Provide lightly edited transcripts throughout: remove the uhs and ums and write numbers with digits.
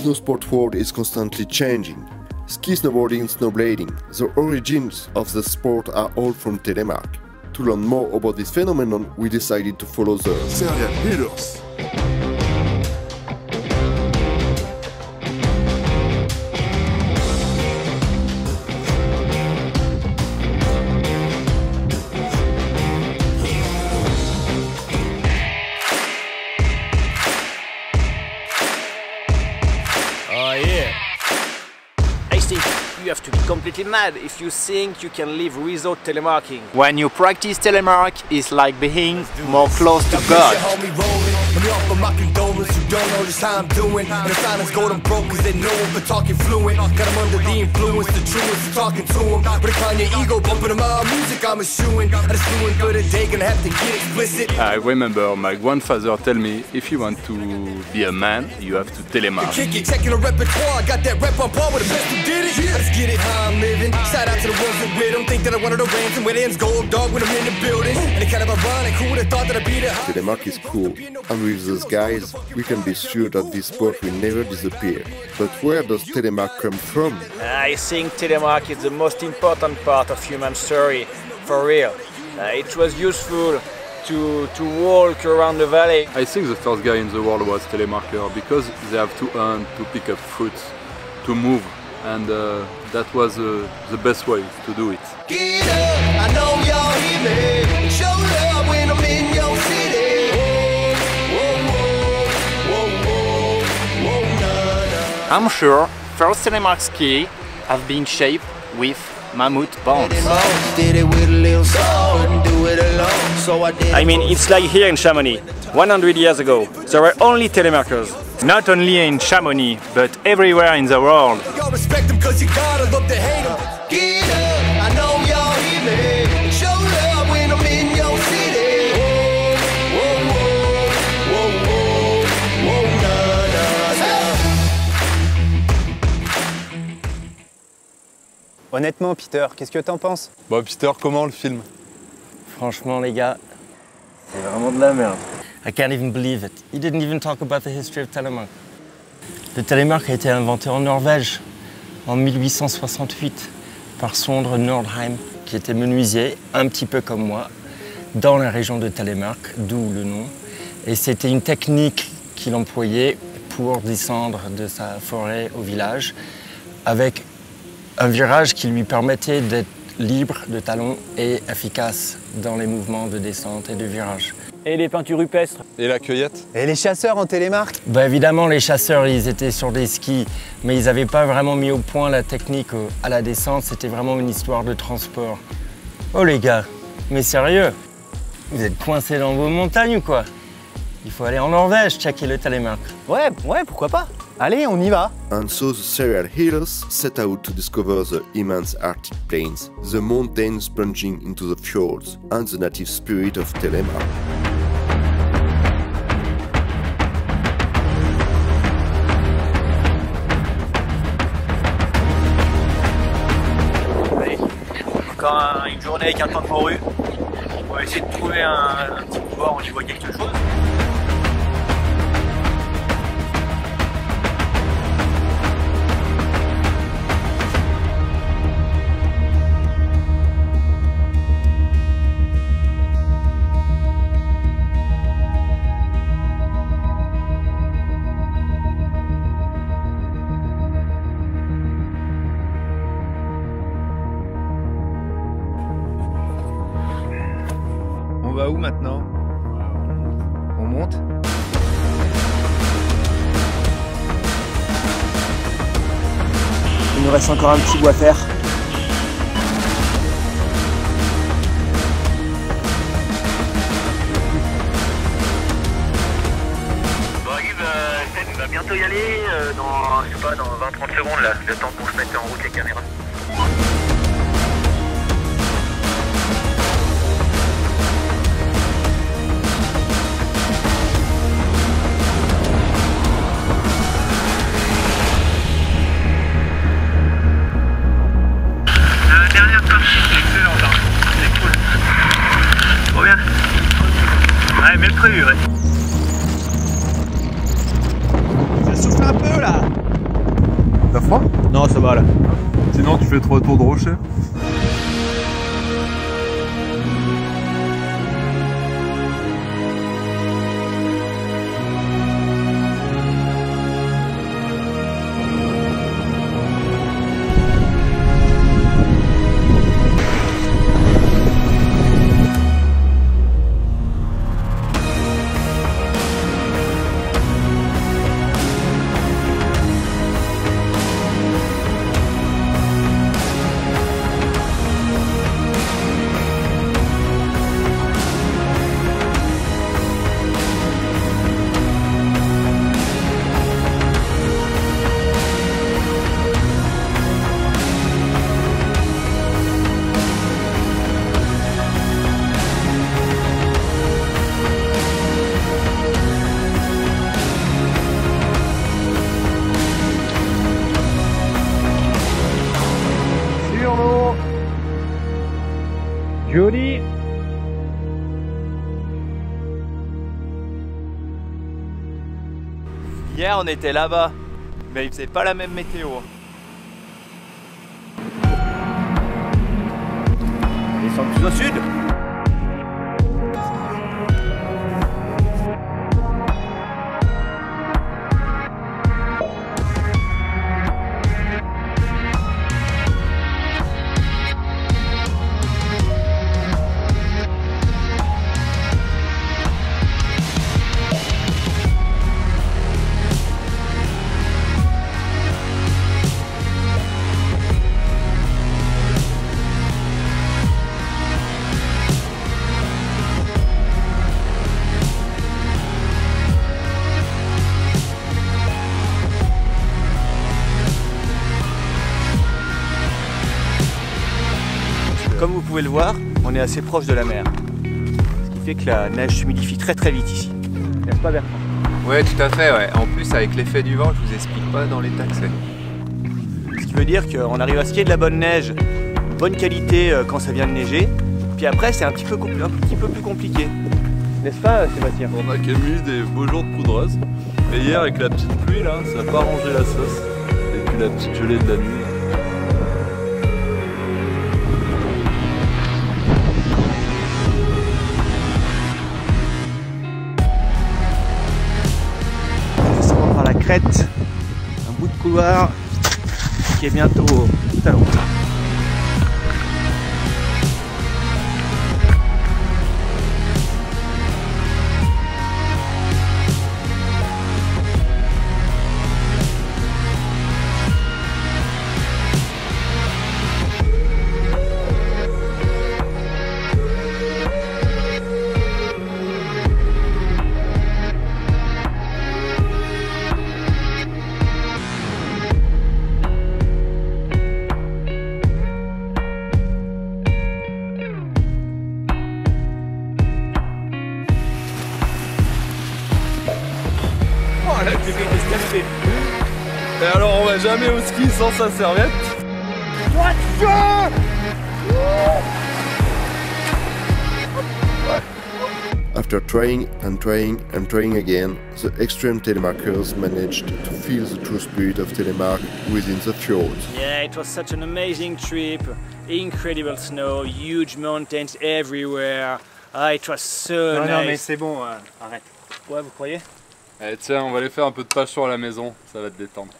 snowsport world is constantly changing. Ski snowboarding, snowblading, the origins of the sport are all from Telemark. To learn more about this phenomenon, we decided to follow the serial hitters. Oh yeah! Hey Steve, you have to be completely mad if you think you can live without telemarking. When you practice telemark, it's like being more close to God. You don't know just how I'm doing. And the silence go them broke cause they know I'm for talking fluent. Got them under the influence, the truest of talking to them. But if on your ego bumping them out music, I'm eschewing. I just doing good a day, gonna have to get explicit. I remember my grandfather tell me, if you want to be a man, you have to telemark. Kick it, checking the repertoire, I got that rep on par with the best who did it. I just get it how I'm living. Shout out to the ones that with them. Think that I wanted to ransom with ends gold dog when I'm in the building. And it kind of ironic, who would have thought that I'd be the Telemark is cool, and with those guys, we can be sure that this sport will never disappear. But where does Telemark come from? I think telemark is the most important part of human story, for real. It was useful to walk around the valley. I think the first guy in the world was telemarker because they have to hunt, to pick up fruits, to move, and that was the best way to do it. Get up, I know y'all hear me. Show love when I'm in your city. I'm sure first telemark ski have been shaped with mammoth bones. I mean, it's like here in Chamonix. 100 years ago, there were only telemarkers. Not only in Chamonix, but everywhere in the world. Y'all respect them cause you gotta love to hate them. Get up, I know y'all hear me. Show love when I'm in your city. Honnêtement, Peter, qu'est-ce que t'en penses? Bon, Peter, comment le film? Franchement, les gars, c'est vraiment de la merde. I can't even believe it. He didn't even talk about the history of telemark. Le telemark a été inventé en Norvège en 1868 par Sondre Nordheim, qui était menuisier, un petit peu comme moi, dans la région de Telemark, d'où le nom. Et c'était une technique qu'il employait pour descendre de sa forêt au village, avec un virage qui lui permettait d'être libre de talons et efficace dans les mouvements de descente et de virage. Et les peintures rupestres. Et la cueillette? Et les chasseurs en télémark? Bah évidemment, les chasseurs, ils étaient sur des skis, mais ils n'avaient pas vraiment mis au point la technique à la descente. C'était vraiment une histoire de transport. Oh les gars, mais sérieux? Vous êtes coincés dans vos montagnes ou quoi? Il faut aller en Norvège checker le telemark. Ouais, pourquoi pas? Allez, on y va. And so the serial hitters set out to discover the immense Arctic plains, the mountains plunging into the fjords, and the native spirit of Telemark. Encore une journée avec un temps de morue. On va essayer de trouver un petit bord où tu vois quelque chose. On va où maintenant? On monte? Il nous reste encore un petit bout à faire. Bon Yves, Steph va bientôt y aller dans, je sais pas, dans 20-30 secondes là, le temps qu'on se mette en route les caméras. Dernière partie, c'est excellent là, c'est cool. Trop bien. Ouais, mieux que prévu, ouais. Ça souffle un peu là. T'as froid? Non, ça va là. Sinon tu fais 3 tours de rocher. Joli. Hier on était là-bas, mais il faisait pas la même météo. Descends plus au sud. Comme vous pouvez le voir, on est assez proche de la mer. Ce qui fait que la neige s'humidifie très vite ici. N'est-ce pas Bertrand? Ouais, tout à fait, ouais. En plus, avec l'effet du vent, je vous explique pas dans l'état que c'est. Ce qui veut dire qu'on arrive à skier de la bonne neige, bonne qualité quand ça vient de neiger. Puis après, c'est un petit peu plus compliqué. N'est-ce pas Sébastien? On a quand même eu des beaux jours de poudreuse. Et hier, avec la petite pluie, là, ça n'a pas arrangé la sauce. Et puis la petite gelée de la nuit. Par la crête, un bout de couloir qui est bientôt tout à l'heure. Et alors on va jamais au ski sans sa serviette. After trying and trying and trying again, the extreme telemarkers managed to feel the true spirit of Telemark within the fjords. Yeah, it was such an amazing trip. Incredible snow, huge mountains everywhere. Ah, it was so nice. Non mais c'est bon, arrête. Ouais, vous croyez? Eh, tiens, on va aller faire un peu de passion à la maison, ça va te détendre.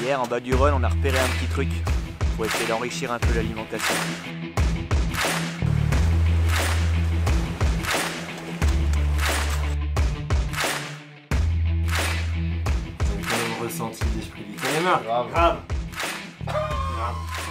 Hier, en bas du run, on a repéré un petit truc pour essayer d'enrichir un peu l'alimentation. J'ai quand même ressenti l'esprit du Télémark. Grave.